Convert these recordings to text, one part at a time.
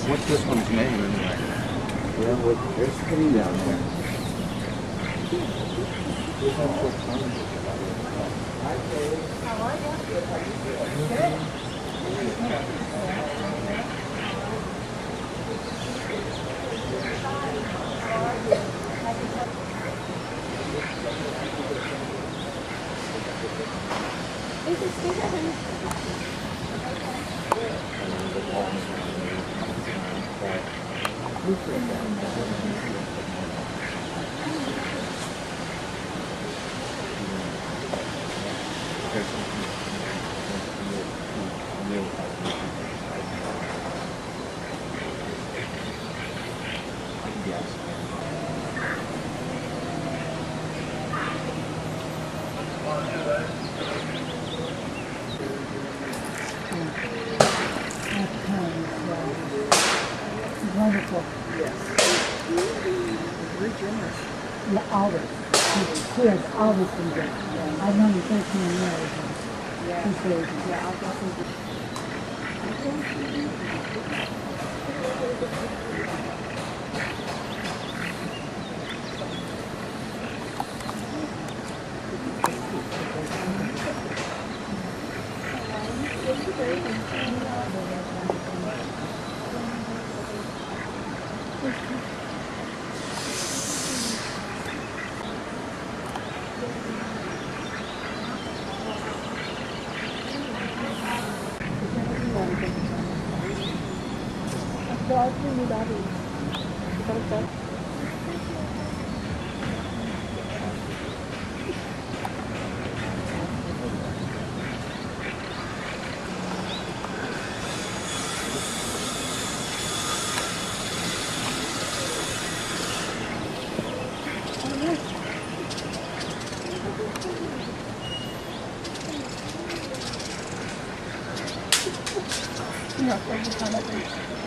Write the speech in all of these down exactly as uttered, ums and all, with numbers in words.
What's this one's name anyway? Yeah, well, there's three down there. How are you? Good. Is it still Wonderful. Yes. Very generous. Yeah, always. He has always been good. Yeah. I've known him thirteen years. And Yeah. he's very good. Yeah, I'll definitely. Yeah, thank you so much.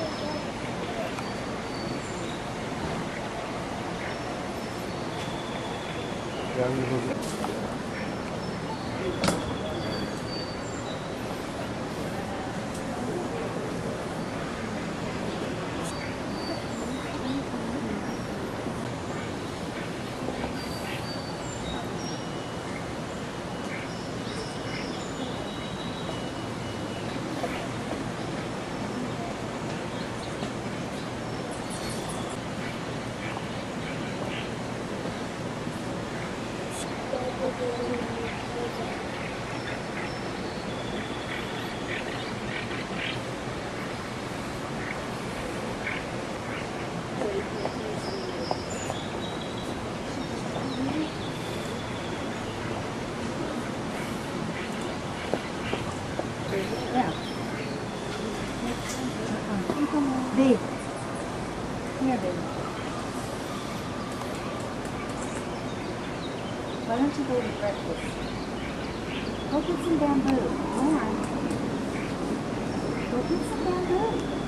Yeah. Uh-uh. Babe. Here, baby. Why don't you go to breakfast? Go get some bamboo. All right. Go get some bamboo.